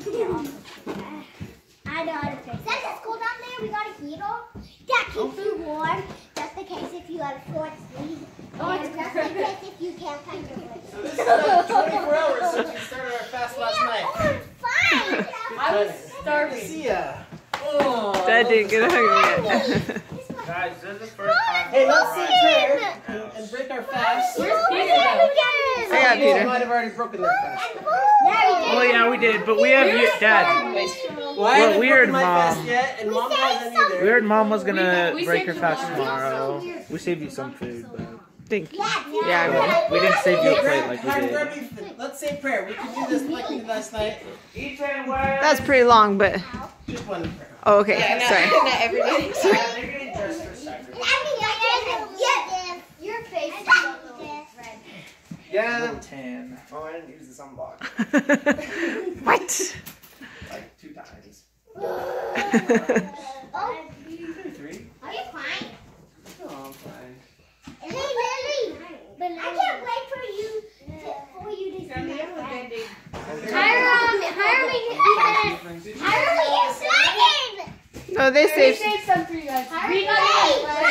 I know how to fix it. Since it's cold down there, we got a heater that keeps you warm, just in case if you have short sleeves. Or just in case if you can't find your way. So this is like 24 hours since we started our fast last night. Oh, fine. I was starving. See ya. Dad didn't get hungry yet. Guys, this is the first time. Hey, let's say prayer and break our fast. Where's Peter though? I got You Peter. might have already broken their fast. Oh yeah, we did, but we have you, Dad. Well, I haven't weird, broken my Mom. fast yet, and Mom hasn't either. We heard Mom was gonna We break saved her you fast tomorrow. tomorrow. We saved you some food, but Thank you. Yeah, we didn't save you a plate Grab, like we Hyden, did. grab me, let's say prayer. We can do this like we did last night. Ethan, where? That's pretty long, but Just one prayer. oh, okay. Sorry. Not every day. They're getting dressed for soccer. Your face is red. Yeah. Little tan. Oh, I didn't use the sunblock. What? Like 2 times. Oh, 3? are you fine? Oh, I'm fine. Hey, Lily. I can't wait for you to see my friend. Hiram, No, they saved. Save some for you guys. Hiram,